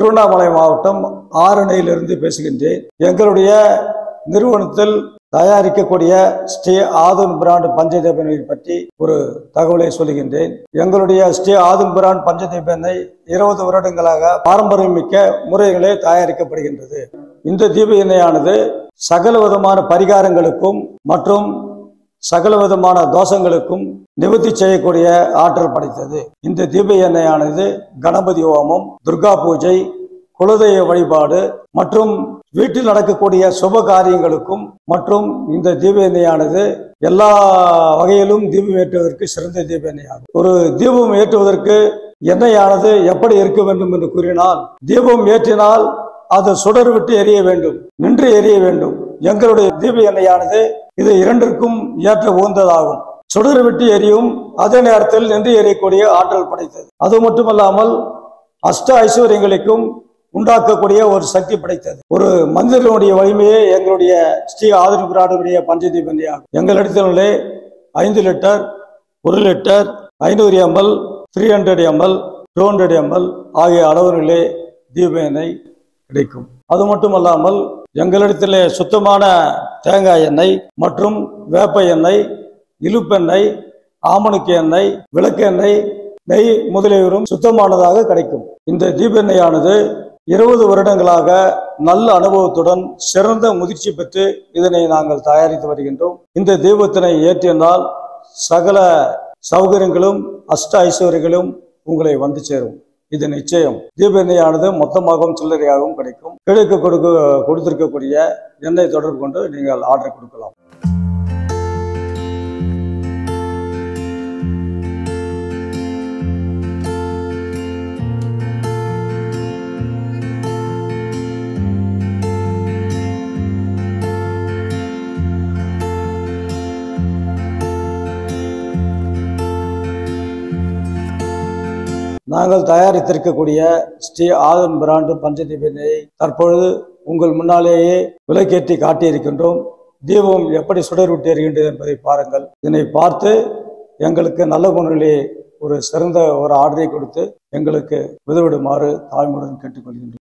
திருவண்ணாமலை மாவட்டம் ஆரணையிலிருந்து பேசுகின்றேன். எங்களுடைய நிறுவனத்தில் தயாரிக்கக்கூடிய ஸ்ரீ ஆதவன் பிராண்ட் பஞ்சதீப எண்ணெய் பற்றி ஒரு தகவலை சொல்லுகின்றேன். எங்களுடைய ஸ்ரீ ஆதவன் பிராண்ட் பஞ்சதீப எண்ணெய் 20 வருடங்களாக பாரம்பரியமிக்க முறைகளே தயாரிக்கப்படுகின்றது. இந்த தீப எண்ணெயானது சகல விதமான பரிகாரங்களுக்கும் மற்றும் சகல விதமான தோஷங்களுக்கும் நிவர்த்தி செய்யக்கூடிய ஆற்றல் படைத்தது. இந்த தீப எண்ணெயானது கணபதி ஹோமம், துர்கா பூஜை, குலதெய்வ வழிபாடு மற்றும் வீட்டில் நடக்கக்கூடிய சுப காரியங்களுக்கும் மற்றும் இந்த தீப எண்ணெயானது எல்லா வகையிலும் தீபம் ஏற்றுவதற்கு சிறந்த தீப எண்ணெயாகும். ஒரு தீபம் ஏற்றுவதற்கு எண்ணெயானது எப்படி இருக்க வேண்டும் என்று கூறினால், தீபம் ஏற்றினால் அது சுடர் விட்டு எரிய வேண்டும், நின்று எரிய வேண்டும். எங்களுடைய தீப எண்ணெயானது இது இரண்டிற்கும் ஏற்ற உகந்ததாகும். சுடர் விட்டு எரியும், அதே நேரத்தில் நின்று எரியக்கூடிய ஆற்றல் படைத்தது. அது மட்டுமல்லாமல் அஷ்ட ஐஸ்வர்யங்களுக்கும் உண்டாக்கக்கூடிய ஒரு சக்தி படைத்தது. ஒரு மந்திரனுடைய வலிமையே எங்களுடைய ஸ்ரீ ஆதவன் பிராண்டுடைய பஞ்சதீப எண்ணெய் ஆகும். எங்களிடத்திலே 5 litre, 1 litre, 500 ml, 300 ml, 200 ml ஆகிய அளவுகளிலே தீப எண்ணெய் கிடைக்கும். அது மட்டுமல்லாமல் எங்களிடத்திலே சுத்தமான தேங்காய் எண்ணெய் மற்றும் வேப்ப எண்ணெய், இலுப்பெண்ணெய், ஆமணுக்கு எண்ணெய், விளக்கு எண்ணெய், நெய் முதலியவரும் சுத்தமானதாக கிடைக்கும். இந்த தீப எண்ணெயானது 20 வருடங்களாக நல்ல அனுபவத்துடன் சிறந்த முதிர்ச்சி பெற்று இதனை நாங்கள் தயாரித்து வருகின்றோம். இந்த தீபத்தினை ஏற்றினால் சகல சௌகரியங்களும் அஷ்ட ஐஸ்வர்யங்களும் உங்களை வந்து சேரும். இது நிச்சயம். தீப எண்ணெயானது மொத்தமாகவும் சில்லறையாகவும் கிடைக்கும். கிடைக்க கொடுத்திருக்கக்கூடிய எண்ணெய் தொடர்பு கொண்டு நீங்கள் ஆர்டர் கொடுக்கலாம். நாங்கள் தயாரித்திருக்கக்கூடிய ஸ்ரீ ஆதவன் பிராண்டு பஞ்சதீப எண்ணெயை தற்பொழுது உங்கள் முன்னாலேயே விளக்கேற்றி காட்டியிருக்கின்றோம். தீபம் எப்படி சுடர் விட்டு எறிகின்றது என்பதை பாருங்கள். இதனை பார்த்து எங்களுக்கு நல்ல குணங்களே ஒரு சிறந்த ஒரு ஆர்டரை கொடுத்து எங்களுக்கு உதவிடுமாறு தாழ்மையுடன் கேட்டுக்கொள்கின்றோம்.